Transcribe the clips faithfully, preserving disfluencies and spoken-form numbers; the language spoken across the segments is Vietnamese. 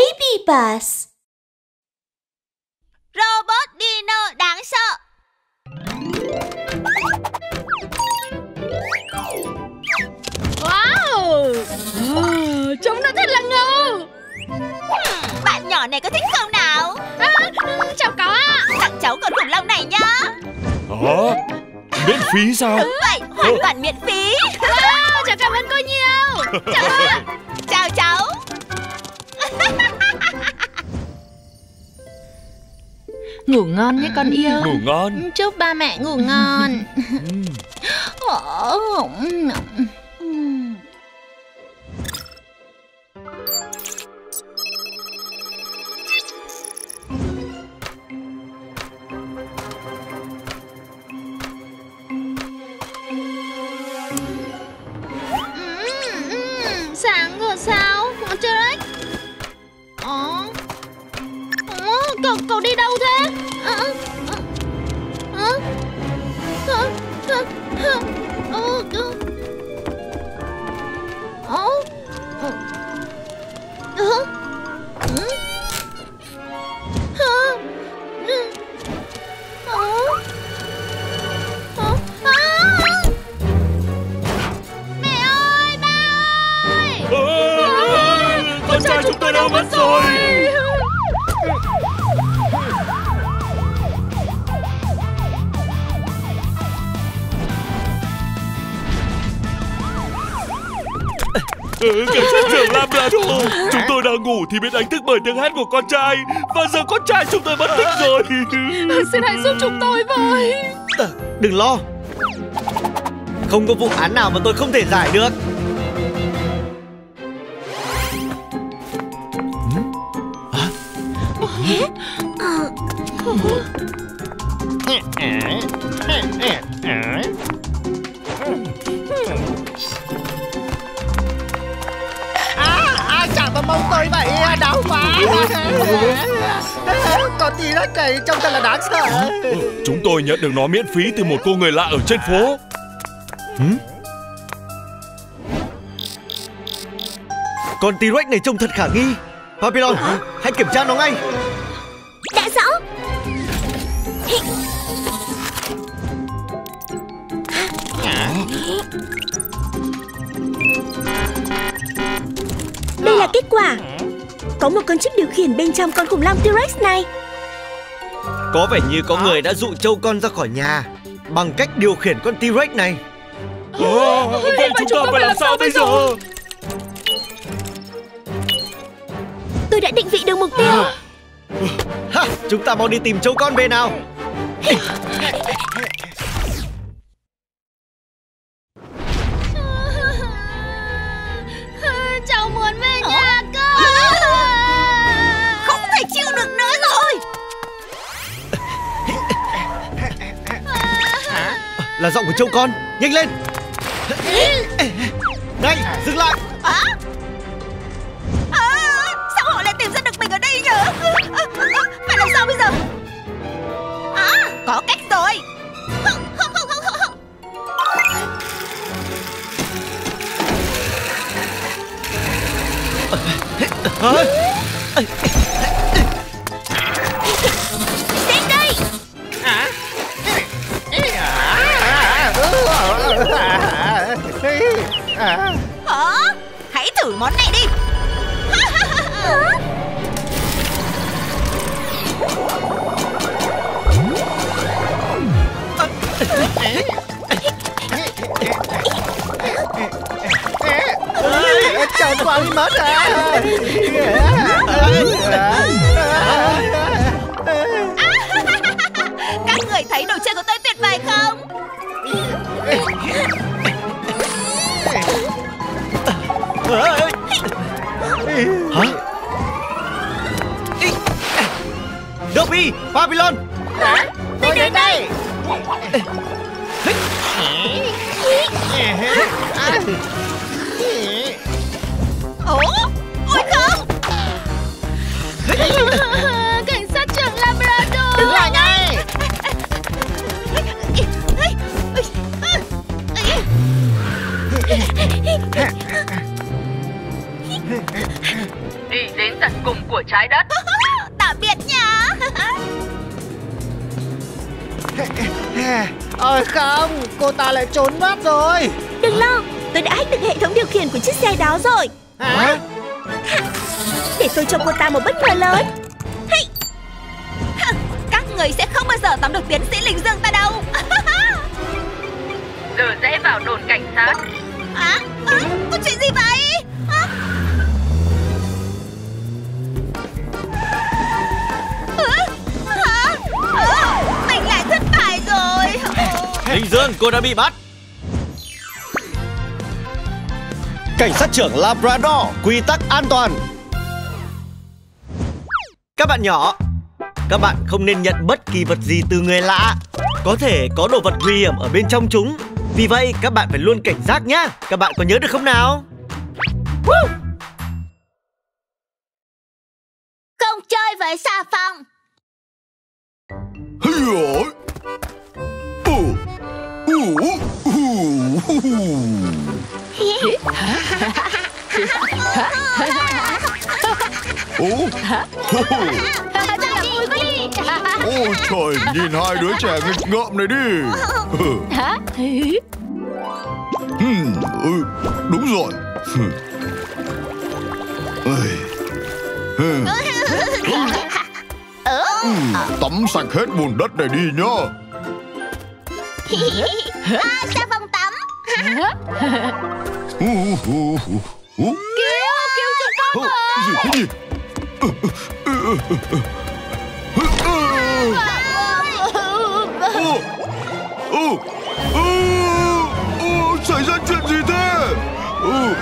Baby Bus. Robot Dino đáng sợ. Wow, oh, trông nó thật là ngầu. hmm, Bạn nhỏ này có thích không nào? À, chào cháu ạ. Tặng cháu con khủng long này nhá. Hả? Miễn phí sao? Đúng vậy, hoàn toàn miễn phí. Wow, cháu cảm ơn cô nhiều. Chào ạ. Chào cháu. Ngủ ngon nhé con yêu. Ngủ ngon. Chúc ba mẹ ngủ ngon. Sáng rồi sao? T-Rex. Ờ. Ờ, cậu, cậu đi đâu thế? Ờ, ờ, ờ, ờ, ờ, ờ, ờ, ờ, ờ, ờ, ừ. Ờ, ừ. Ờ, ờ, à. Mẹ ơi, ba ơi! À, con trai chúng tôi đâu mất rồi? Cảnh sát trưởng Labrador, chúng tôi đang ngủ thì biết đánh thức bởi tiếng hét của con trai. Và giờ con trai chúng tôi mất tích rồi. Xin hãy giúp chúng tôi với. À, đừng lo. Không có vụ án nào mà tôi không thể giải được. À, chạm vào mông tôi vậy, đau quá. Con T-Rex này trông thật là đáng sợ. Chúng tôi nhận được nó miễn phí từ một cô người lạ ở trên phố. Hử? Con T-Rex này trông thật khả nghi. Papillon, hãy kiểm tra nó ngay. Đã rõ. Đây là kết quả. Có một con chip điều khiển bên trong con khủng long T-Rex này. Có vẻ như có người đã dụ trâu con ra khỏi nhà bằng cách điều khiển con T-Rex này. À, vậy chúng ta phải làm sao bây giờ? Tôi đã định vị được mục tiêu. Ha, chúng ta mau đi tìm trâu con về nào. Cháu muốn về nhà cơ. Không thể chịu được nữa rồi. Là giọng của trâu con. Nhanh lên. Này, dừng lại. À? À, sao họ lại tìm ra được mình ở đây nhỉ? Phải làm sao bây giờ? À, có cách rồi. Không, không, không, không, không. Hả? Đến đây. Hả? Hãy thử món này đi. Tròn qua đi mất à. Các người thấy đồ chơi của tôi tuyệt vời không? Hả? Dobby, Papillon. Tôi đến đây. Ủa? Ôi không! Cảnh sát trưởng Labrador. Đứng lại ngay. Đi đến tận tận cùng của trái đất. Tạm biệt nha. Ôi không, cô ta lại trốn mất rồi. Đừng lo, tôi đã hack được hệ thống điều khiển của chiếc xe đó rồi. Hả? Để tôi cho cô ta một bất ngờ lớn. Hey. Các người sẽ không bao giờ tóm được tiến sĩ Linh Dương ta đâu. Giờ rẽ vào đồn cảnh sát. À, à, có chuyện gì vậy? À. À, à, à, mình lại thất bại rồi. Linh Dương, cô đã bị bắt. Cảnh sát trưởng Labrador, quy tắc an toàn. Các bạn nhỏ, các bạn không nên nhận bất kỳ vật gì từ người lạ. Có thể có đồ vật nguy hiểm ở bên trong chúng. Vì vậy các bạn phải luôn cảnh giác nhé. Các bạn có nhớ được không nào? Woo! Không chơi với xà phòng. Ôi trời, nhìn hai đứa trẻ nghịch ngợm này đi. Hmm, ừ, đúng rồi. Hmm. Hmm, tắm sạch hết bùn đất này đi nhá. À, xà phòng tắm. Uh, uh, uh, uh. Cứu, cứu chúng con ơi. Gì thế nhỉ? Ồ, ồ, ồ, xảy ra chuyện gì thế? Ừ.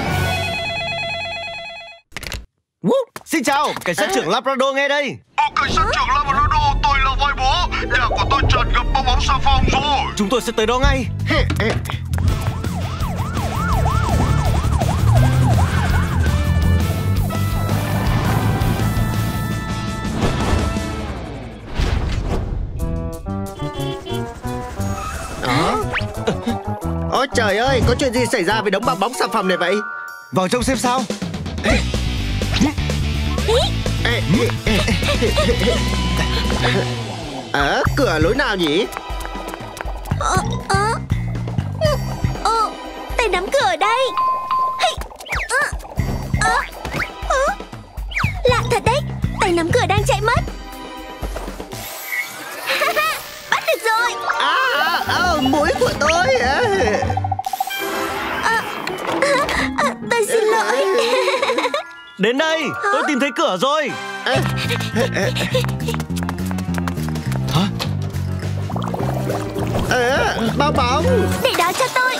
Xin chào, cảnh sát trưởng Labrador nghe đây. Ồ, cảnh sát trưởng Labrador, tôi là Voi Bố. Nhà của tôi tràn ngập bong bóng xà phòng rồi. Chúng tôi sẽ tới đó ngay. Ôi trời ơi, có chuyện gì xảy ra với đống bong bóng xà phòng này vậy? Vào trong xem sao. Ở cửa lối nào nhỉ? Ờ, ờ, ờ, tay nắm cửa ở đây. Hey, ờ, ờ, ờ. Lạ thật đấy, tay nắm cửa đang chạy mất. Bắt được rồi. À, à, à mũi của tôi. À. À, à, à, tôi xin lỗi. Đến đây, tôi tìm thấy cửa rồi. À. Hả? À, bao bóng. Để đó cho tôi.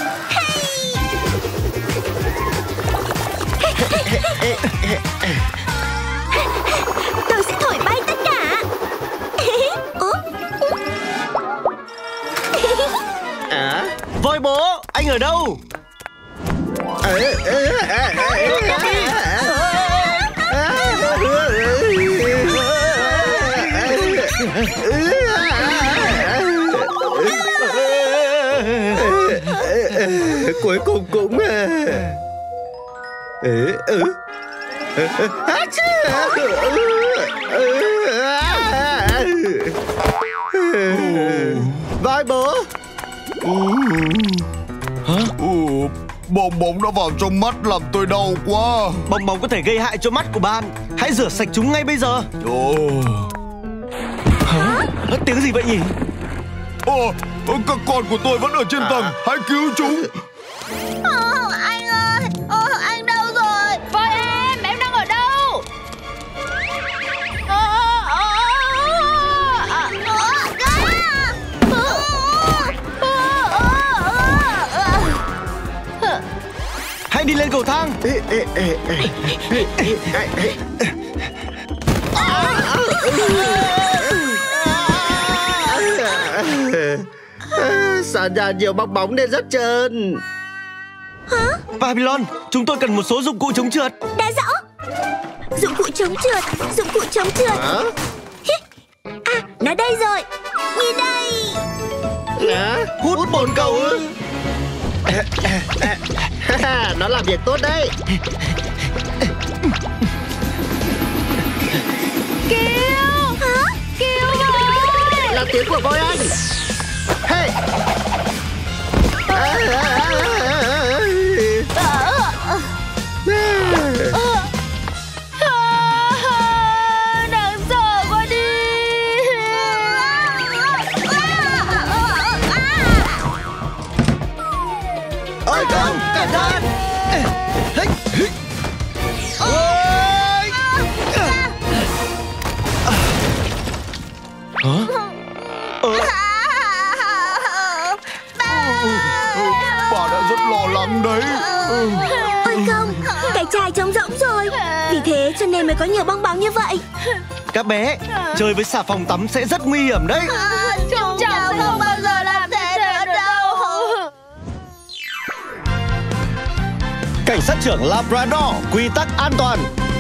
Hey. Tôi sẽ thổi bay tất cả. À? Voi Bố, anh ở đâu? À, à, à, à, cuối cùng cũng Voi Bố. Hả? Ừ, bong bóng đã vào trong mắt làm tôi đau quá. Bong bóng có thể gây hại cho mắt của bạn. Hãy rửa sạch chúng ngay bây giờ. Ồ. Hả? Tiếng gì vậy nhỉ? Ồ, các con của tôi vẫn ở trên tầng. Hãy cứu chúng. Ờ, anh ơi, ờ, anh đâu rồi? Voi em, em đang ở đâu? Ờ, ờ, ờ, ờ. Hãy đi lên cầu thang. Sàn nhà nhiều bong bóng nên rất trơn. Hả? Babylon, chúng tôi cần một số dụng cụ chống trượt. Đã rõ. Dụng cụ chống trượt, dụng cụ chống trượt. Hả? À, nó đây rồi. Nhìn đây. Hả? Hút bồn cầu ư? Nó làm việc tốt đấy. Cứu với anh. Hey. Đáng sợ quá đi. Ôi không, cẩn thận. Bà đã rất lo lắng đấy. Ôi không, cái chai trống rỗng rồi. Vì thế cho nên mới có nhiều bong bóng như vậy. Các bé, chơi với xà phòng tắm sẽ rất nguy hiểm đấy. Chúng cháu không bao giờ làm thế nữa đâu. Cảnh sát trưởng Labrador, quy tắc an toàn.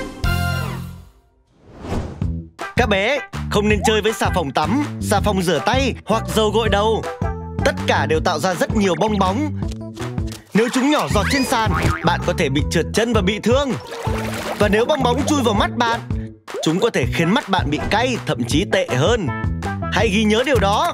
Các bé, không nên chơi với xà phòng tắm, xà phòng rửa tay hoặc dầu gội đầu. Tất cả đều tạo ra rất nhiều bong bóng. Nếu chúng nhỏ giọt trên sàn, bạn có thể bị trượt chân và bị thương. Và nếu bong bóng chui vào mắt bạn, chúng có thể khiến mắt bạn bị cay, thậm chí tệ hơn. Hãy ghi nhớ điều đó.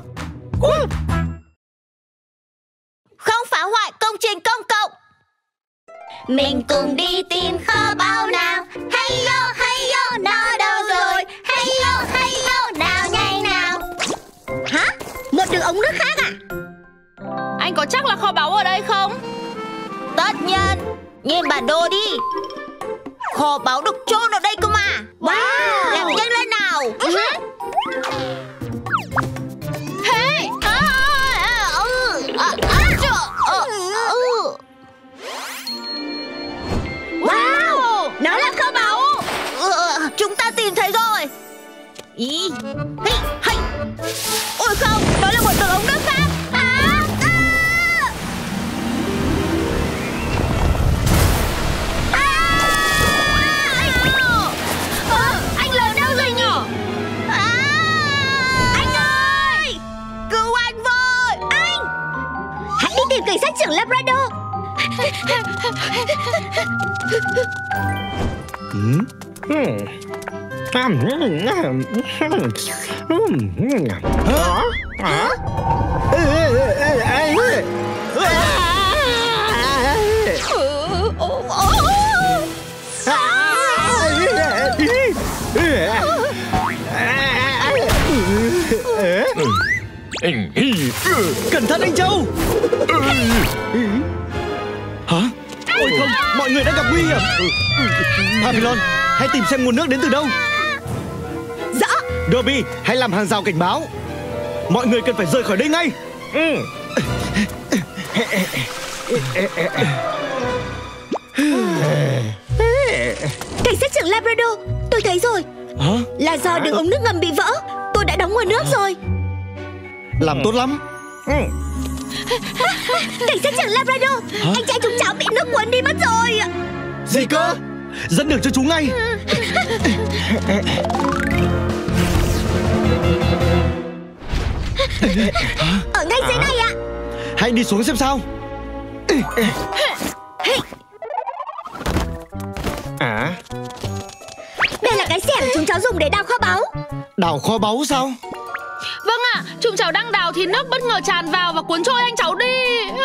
Không phá hoại công trình công cộng. Mình cùng đi tìm kho báu nào. Hay yo, hay yo, nó đâu rồi? Hay yo, hay yo, nào nhanh nào. Hả? Một đường ống nước khác à? Anh có chắc là kho báu ở đây không? Tất nhiên. Nhìn bản đồ đi. Kho báu được chôn ở đây cơ mà. Wow. Làm nhanh lên nào. Hey! À, à, ừ, à, à, chợ, ờ, ừ. Wow, nó là kho báu. Ừ, chúng ta tìm thấy rồi. Ý, hey, hey. Ôi không, đó là một đường ống nước khác. À, à. À, anh L đâu rồi nhỉ? À, anh ơi, cứu anh với. Anh, hãy đi tìm cảnh sát trưởng Labrador. Cẩn thận anh Châu. Hả? Ôi không, mọi người đã gặp nguy hiểm. Papillon, hãy tìm xem nguồn nước đến từ đâu. Rõ. Dobby, hãy làm hàng rào cảnh báo. Mọi người cần phải rời khỏi đây ngay. Cảnh sát trưởng Labrador, tôi thấy rồi. Hả? Là do đường ống nước ngầm bị vỡ. Tôi đã đóng nguồn nước rồi. Làm tốt lắm. Cảnh sát trưởng Labrador, Hả? anh trai chúng cháu bị nước cuốn đi mất rồi. Gì cơ? Dẫn đường cho chú ngay. Ở ngay dưới này ạ. Hãy đi xuống xem sao. À, Đây là cái xẻng chúng cháu dùng để đào kho báu. đào kho báu sao? Vâng ạ, chúng cháu đang đào thì nước bất ngờ tràn vào và cuốn trôi anh cháu đi.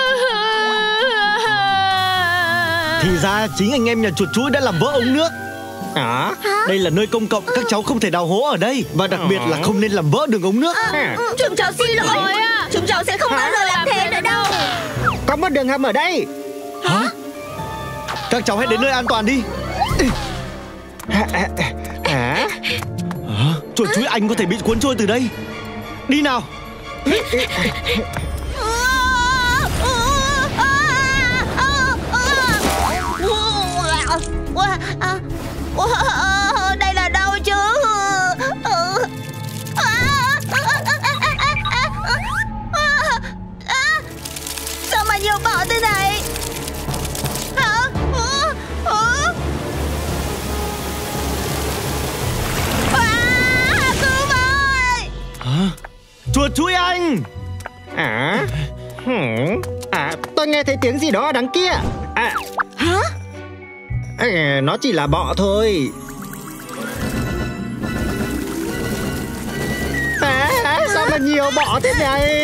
Thì ra chính anh em nhà chuột chuỗi đã làm vỡ ống nước. À, đây là nơi công cộng, các cháu không thể đào hố ở đây. Và đặc biệt là không nên làm vỡ đường ống nước. Chúng cháu xin lỗi. Rồi ạ. Chúng cháu sẽ không bao giờ làm thế nữa đâu. Có một đường hầm ở đây. Hả? Các cháu hãy đến nơi an toàn đi. À, à, à. Hả? Chuột chuỗi anh có thể bị cuốn trôi từ đây. Đi nào. Đây là đâu chứ? Sao mà nhiều bọ thế này? Hả? Cứu với! Hả? Chuột chuỗi anh. À, hmm. À, tôi nghe thấy tiếng gì đó ở đằng kia. À, Hả? à, nó chỉ là bọ thôi. À, à, sao mà nhiều bọ thế này.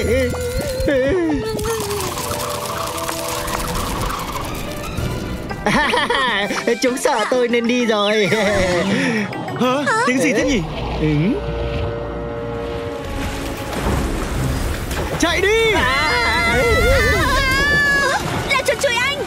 Chúng sợ tôi nên đi rồi. Hả? Tiếng gì thế nhỉ? Ừ. Chạy đi! Là chuột chùi anh.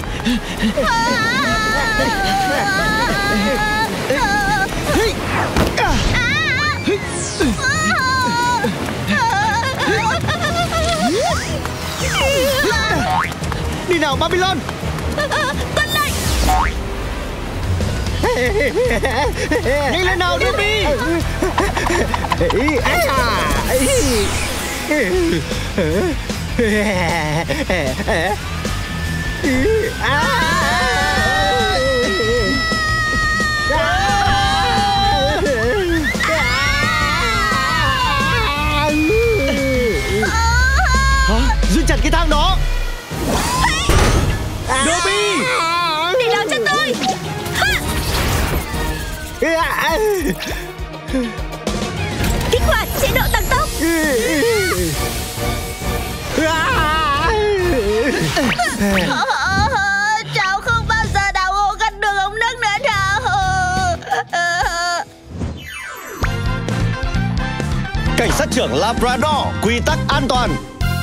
Đi nào Babylon! Tuân lệnh. Nhanh lên nào Dobby! Hả? Giữ chặt cái thang đó! Dobby! Để đó cho tôi. Kích hoạt chế độ tăng tốc. Cháu không bao giờ đào hố gặt được ống nước nữa đâu. Cảnh sát trưởng Labrador, quy tắc an toàn.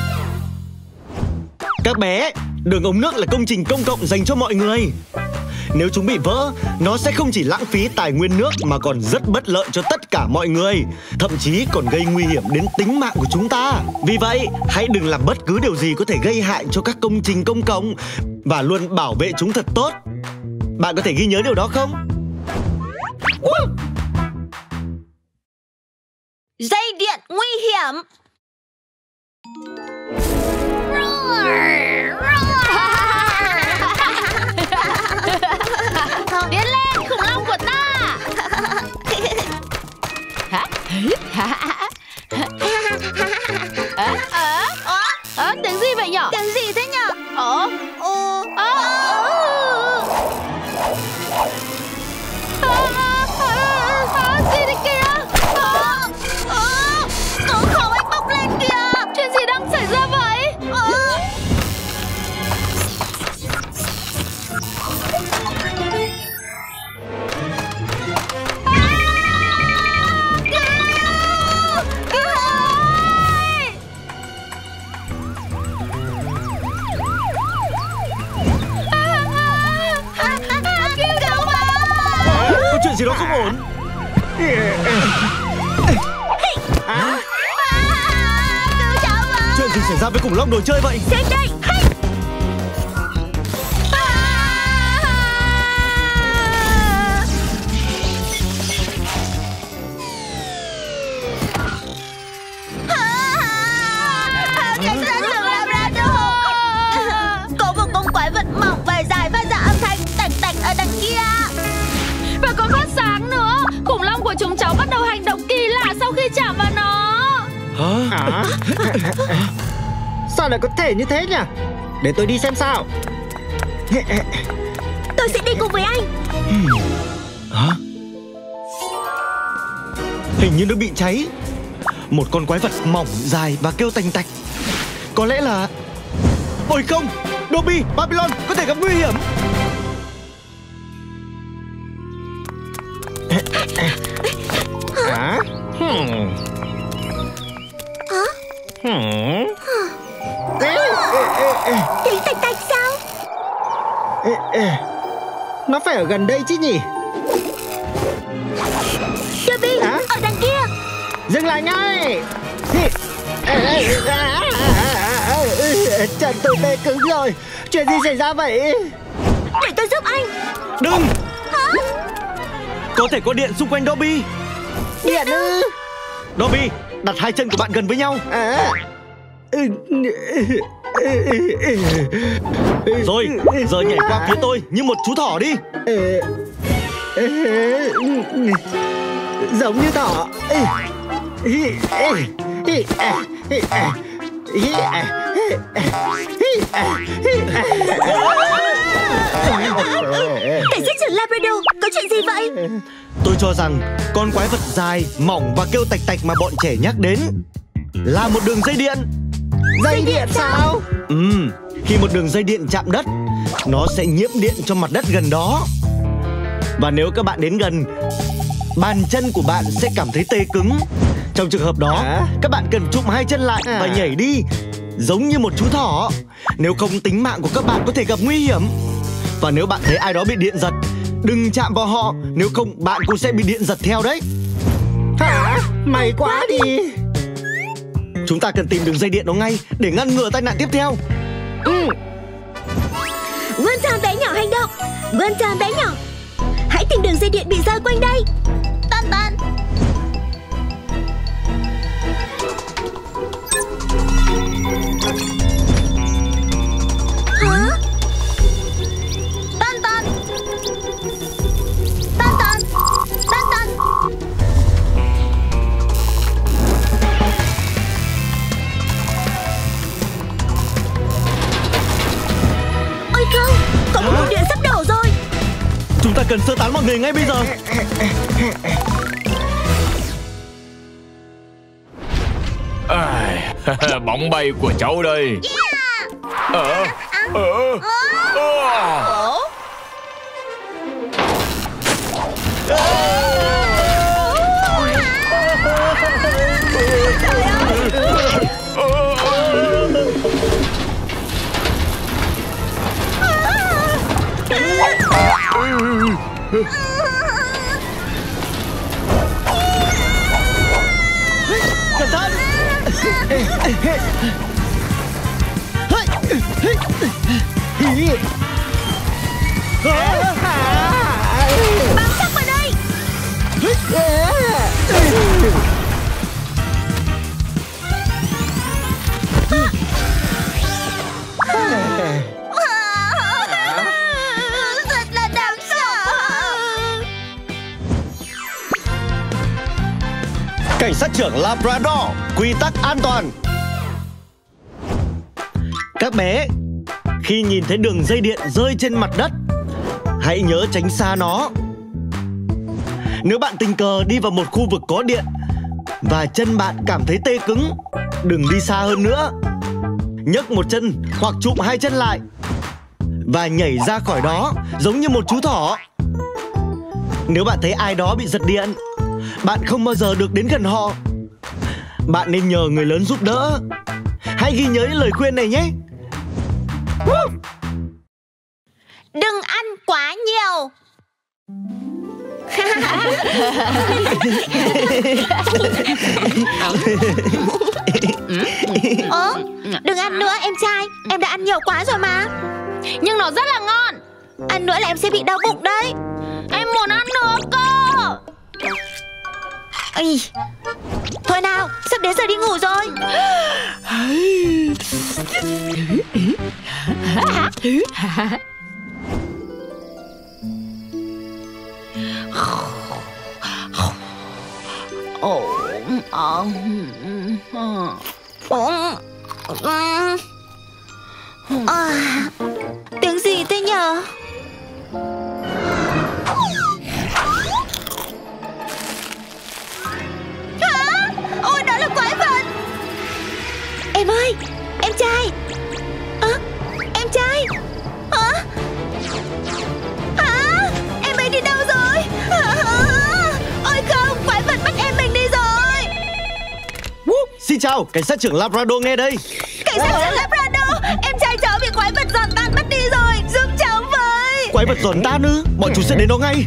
Các bé, đường ống nước là công trình công cộng dành cho mọi người. Nếu chúng bị vỡ, nó sẽ không chỉ lãng phí tài nguyên nước mà còn rất bất lợi cho tất cả mọi người, thậm chí còn gây nguy hiểm đến tính mạng của chúng ta. Vì vậy, hãy đừng làm bất cứ điều gì có thể gây hại cho các công trình công cộng và luôn bảo vệ chúng thật tốt. Bạn có thể ghi nhớ điều đó không? Dây điện nguy hiểm. Tiến lên khủng long của ta. Ờ, ờ, ờ, tiếng gì vậy nhở? Tiếng gì thế nhở? Ờ, Ồ, ờ, gì đấy kìa? Ờ, ờ, có khẩu anh bốc lên kìa. Chuyện gì đang xảy ra vậy? Ờ. Có chuyện gì đó không ổn. Chuyện gì xảy ra với khủng long đồ chơi vậy? Xem đây. Cảnh sát trưởng Labrador. Có một con quái vật mỏng và dài phát ra âm thanh tạch tạch ở đằng kia. Và còn phát sáng nữa. Khủng long của chúng cháu bắt đầu hành động kỳ lạ sau khi chạm vào nó. Hả? À? Sao lại có thể như thế nhỉ? Để tôi đi xem sao. Tôi sẽ đi cùng với anh. Hả? Hình như nó bị cháy. Một con quái vật mỏng dài và kêu tành tạch. Có lẽ là... Ôi không! Dobby, Babylon có thể gặp nguy hiểm. Hả? Hmm. Hmm. Tiếng tạch tạch sao? Nó phải ở gần đây chứ nhỉ? Dobby, Hả? ở đằng kia. Dừng lại ngay! Chân tôi tê cứng rồi. Chuyện gì xảy ra vậy? Để tôi giúp anh. Đừng! Có thể có điện xung quanh Dobby. Điện ư? Dobby, đặt hai chân của bạn gần với nhau. À. Rồi, giờ nhảy qua phía tôi như một chú thỏ đi. Giống như thỏ. Cảnh sát trưởng Labrador, có chuyện gì vậy? Tôi cho rằng con quái vật dài, mỏng và kêu tạch tạch mà bọn trẻ nhắc đến là một đường dây điện. Dây điện sao? Ừm, khi một đường dây điện chạm đất, nó sẽ nhiễm điện cho mặt đất gần đó. Và nếu các bạn đến gần, bàn chân của bạn sẽ cảm thấy tê cứng. Trong trường hợp đó, à? các bạn cần chụm hai chân lại à? và nhảy đi, giống như một chú thỏ. Nếu không, tính mạng của các bạn có thể gặp nguy hiểm. Và nếu bạn thấy ai đó bị điện giật, đừng chạm vào họ, nếu không bạn cũng sẽ bị điện giật theo đấy. Hả? May quá đi. Chúng ta cần tìm đường dây điện đó ngay để ngăn ngừa tai nạn tiếp theo. Ừ. Wonton bé nhỏ hành động. Wonton bé nhỏ, hãy tìm đường dây điện bị rơi quanh đây. Tan tan. Hả? Tan tan. Tan tan. Tan tan. Ôi không, có một cột điện sắp đổ rồi. Chúng ta cần sơ tán mọi người ngay bây giờ. À, bóng bay của cháu đây. Ờ, ờ, ờ. Cẩn thận. Bám chắc vào đây. Thật là đáng sợ. Cảnh sát trưởng Labrador, quy tắc an toàn. Các bé, khi nhìn thấy đường dây điện rơi trên mặt đất, hãy nhớ tránh xa nó. Nếu bạn tình cờ đi vào một khu vực có điện và chân bạn cảm thấy tê cứng, đừng đi xa hơn nữa. Nhấc một chân hoặc chụm hai chân lại và nhảy ra khỏi đó giống như một chú thỏ. Nếu bạn thấy ai đó bị giật điện, bạn không bao giờ được đến gần họ. Bạn nên nhờ người lớn giúp đỡ. Hãy ghi nhớ những lời khuyên này nhé. Đừng ăn quá nhiều. Ơ, đừng ăn nữa em trai. Em đã ăn nhiều quá rồi mà. Nhưng nó rất là ngon. Ăn nữa là em sẽ bị đau bụng đấy. Em muốn ăn nữa cơ. Ây. Thôi nào, sắp đến giờ đi ngủ rồi. Ồ, ờ, À, tiếng gì thế nhờ? Hả? Ôi, đó là quái vật. Em ơi, em trai. À, em trai. Hả? Hả? Em ấy đi đâu rồi? Hả? Ôi không, quái vật bắt em mình đi rồi. Xin chào, cảnh sát trưởng Labrador nghe đây. Cảnh sát trưởng Labrador, em trai cháu bị quái vật giòn tan bắt đi rồi, giúp cháu với. Quái vật giòn tan ư? Bọn chúng sẽ đến đó ngay.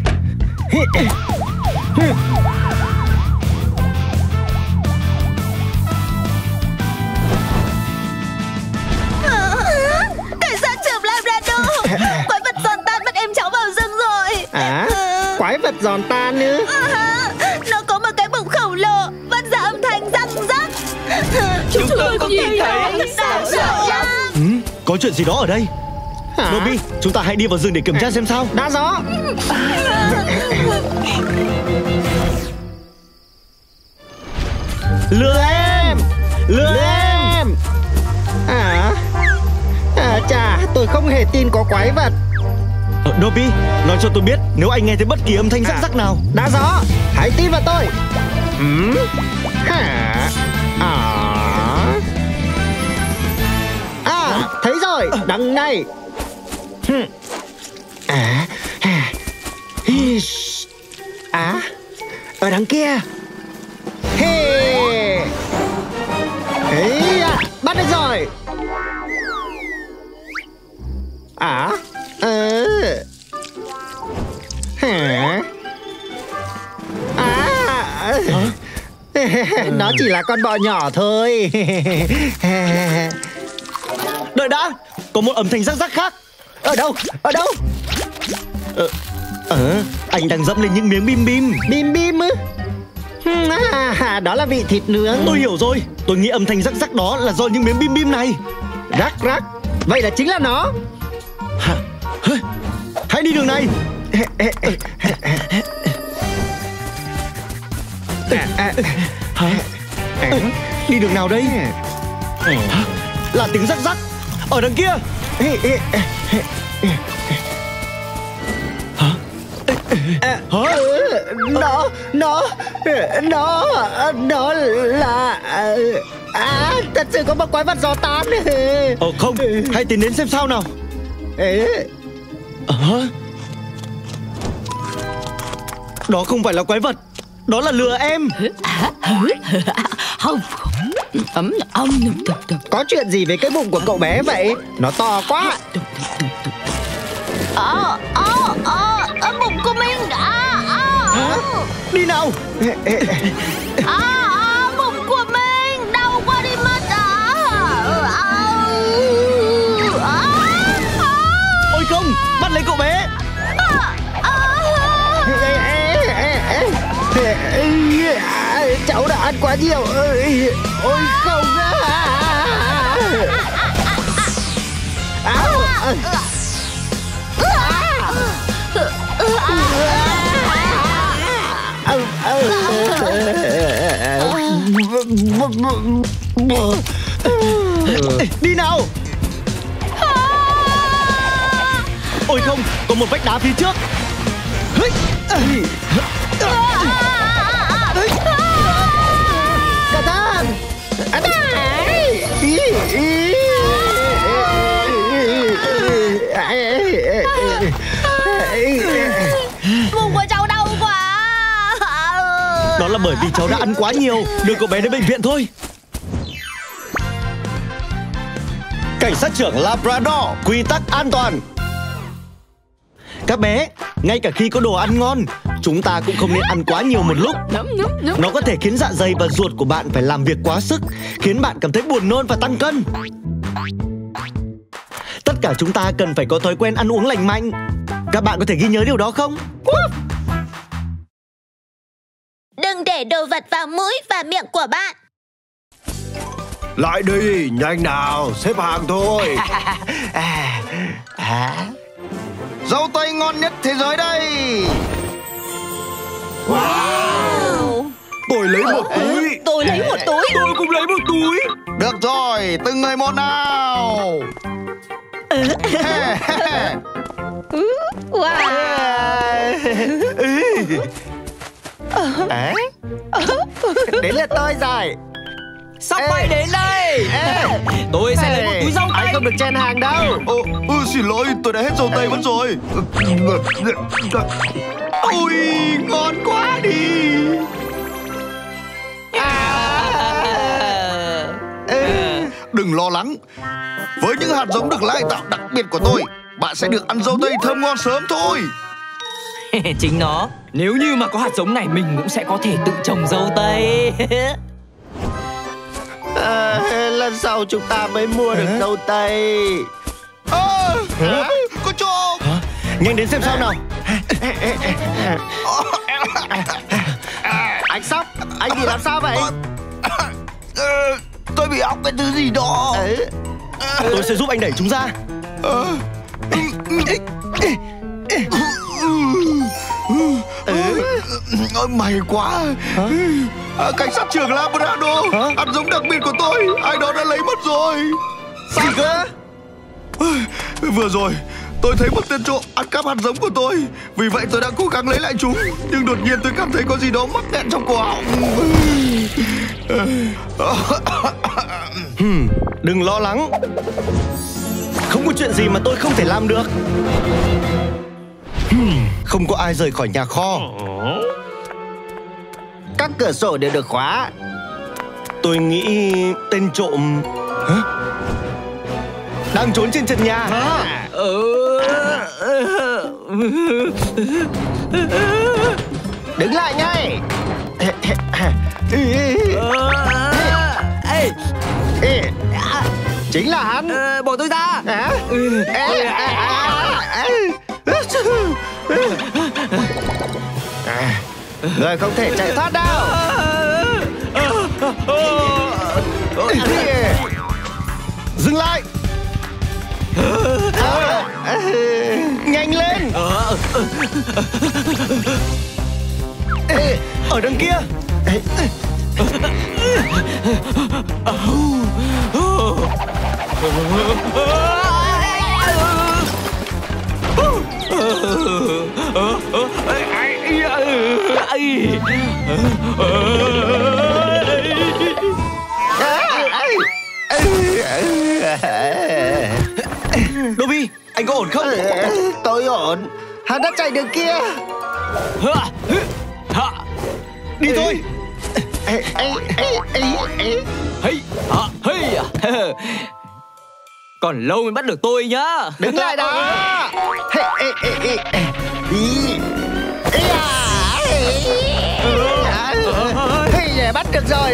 Cảnh sát trưởng Labrador, quái vật giòn tan bắt em cháu vào rừng rồi. À, quái vật giòn tan ư? À, nó có một cái bụng khổng lồ, phát ra âm thanh răng rắc. chúng tôi cũng nhìn thấy. Đáng sợ lắm. Ừ, có chuyện gì đó ở đây. Hả? Robby, chúng ta hãy đi vào rừng để kiểm tra xem sao. Đã rõ. Lừa em, lừa em. À, à chà, tôi không hề tin có quái vật. Dobby, nói cho tôi biết nếu anh nghe thấy bất kỳ âm thanh rắc rắc nào. Đã rõ, hãy tin vào tôi. Ừ. Hả? À. À, thấy rồi, đằng này. À, à. À, ở đằng kia. Hey. Hey, bắt được rồi. À, ờ. Hả? À, nó chỉ là con bọ nhỏ thôi. Đợi đã, có một âm thanh rắc rắc khác. Ở đâu? Ở đâu? Ờ, ờ, anh đang dẫm lên những miếng bim bim. Bim bim ư? À, đó là vị thịt nướng. Tôi hiểu rồi, tôi nghĩ âm thanh rắc rắc đó là do những miếng bim bim này. Rắc rắc, vậy là chính là nó. Hãy đi đường này. Hả? Đi đường nào đây? Là tiếng rắc rắc ở đằng kia. Hả? Hả? Nó Nó Nó Nó là À, thật sự có một quái vật giò tán. Ờ không, hãy tiến đến xem sao nào. Ờ, đó không phải là quái vật, đó là lừa em. Có chuyện gì với cái bụng của cậu bé vậy? Nó to quá. Ờ, ờ, ờ, ở bụng của mình. À, à, đi nào. À, à, bụng của mình đau quá đi mất. À, à, à, à. Ôi không, bắt lấy cậu bé. Cháu đã ăn quá nhiều. Ôi không. Đi nào. Ôi không, có một vách đá phía trước. Cẩn thận. Bụng của cháu đau quá. Đó là bởi vì cháu đã ăn quá nhiều. Đưa cậu bé đến bệnh viện thôi. Cảnh sát trưởng Labrador, quy tắc an toàn. Các bé, ngay cả khi có đồ ăn ngon, chúng ta cũng không nên ăn quá nhiều một lúc. Nó có thể khiến dạ dày và ruột của bạn phải làm việc quá sức, khiến bạn cảm thấy buồn nôn và tăng cân. Tất cả chúng ta cần phải có thói quen ăn uống lành mạnh. Các bạn có thể ghi nhớ điều đó không? Đừng để đồ vật vào mũi và miệng của bạn. Lại đây, nhanh nào, xếp hàng thôi. Dâu tây ngon nhất thế giới đây. Wow. Tôi lấy một túi. Tôi lấy một túi. Tôi cũng lấy một túi. Được rồi, từng người một nào. Wow. À? Đến lượt tôi rồi. Sắp bay đến đây. Tôi sẽ lấy một túi dâu tây. Anh không được chen hàng đâu. Ồ, ừ, xin lỗi, tôi đã hết dâu tây mất rồi. Ôi, ngon quá đi. Đừng lo lắng. Với những hạt giống được lai tạo đặc biệt của tôi, bạn sẽ được ăn dâu tây thơm ngon sớm thôi. Chính nó. Nếu như mà có hạt giống này, mình cũng sẽ có thể tự trồng dâu tây. À, lần sau chúng ta mới mua được dâu tây. À, có trộm. Nhanh đến xem sao nào. Anh Sóc, anh bị làm sao vậy? Tôi bị óc cái thứ gì đó. Tôi sẽ giúp anh đẩy chúng ra. May quá. À, cảnh sát trưởng Labrador, hạt giống đặc biệt của tôi ai đó đã lấy mất rồi. Gì cơ? Vừa rồi Tôi thấy một tên trộm ăn cắp hạt giống của tôi. Vì vậy tôi đã cố gắng lấy lại chúng. Nhưng đột nhiên tôi cảm thấy có gì đó mắc nghẹn trong cổ họng. Hmm, đừng lo lắng. Không có chuyện gì mà tôi không thể làm được. Hmm, không có ai rời khỏi nhà kho. Các cửa sổ đều được khóa. Tôi nghĩ tên trộm hả? Đang trốn trên trần nhà. Đứng lại ngay. Chính là hắn. Bỏ tôi ra. Người không thể chạy thoát đâu. Dừng lại. Nhanh lên. Ở đằng kia. Dobby, anh có ổn không? Tôi ổn. Hắn đã chạy đường kia. Đi thôi. Còn lâu mới bắt được tôi nhá. Đứng lại đó. Hey, bắt được rồi.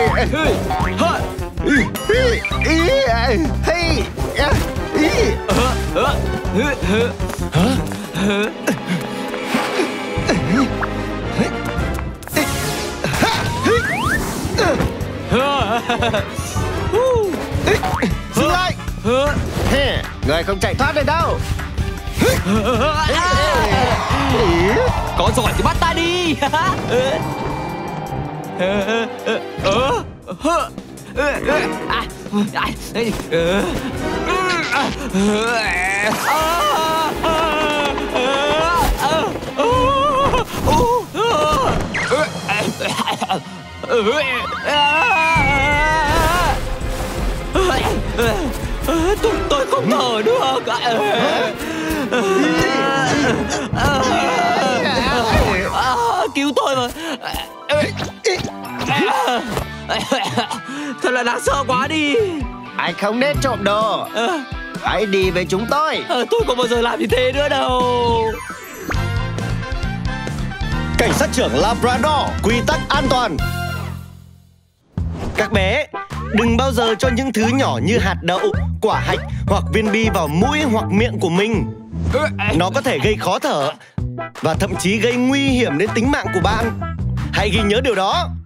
Dừng lại. Người không chạy thoát được đâu. Có giỏi thì bắt ta đi. Tôi, tôi không thở được. Cứu tôi mà. Thật là đáng sợ quá đi. Anh không nên trộm đồ. Hãy đi với chúng tôi. Tôi không bao giờ làm như thế nữa đâu. Cảnh sát trưởng Labrador, quy tắc an toàn. Các bé, đừng bao giờ cho những thứ nhỏ như hạt đậu, quả hạch hoặc viên bi vào mũi hoặc miệng của mình. Nó có thể gây khó thở và thậm chí gây nguy hiểm đến tính mạng của bạn. Hãy ghi nhớ điều đó.